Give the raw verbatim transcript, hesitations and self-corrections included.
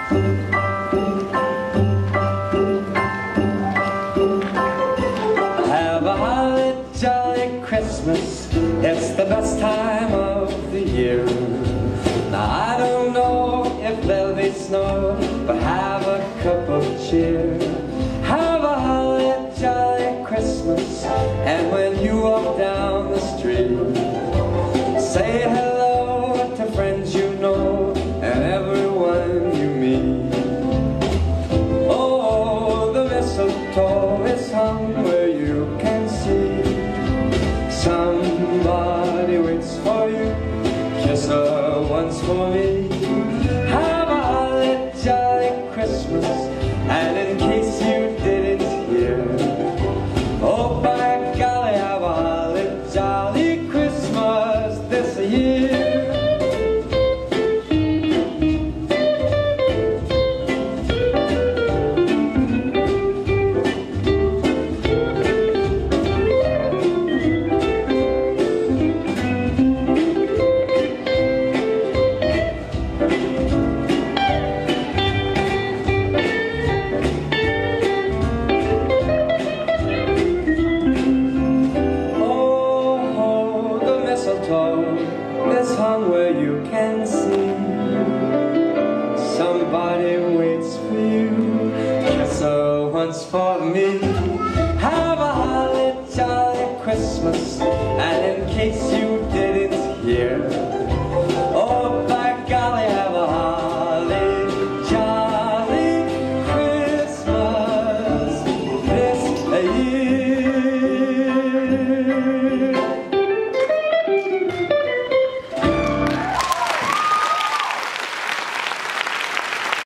Have a holly jolly Christmas, it's the best time of the year. Now I don't know if there'll be snow, but have a cup of cheer.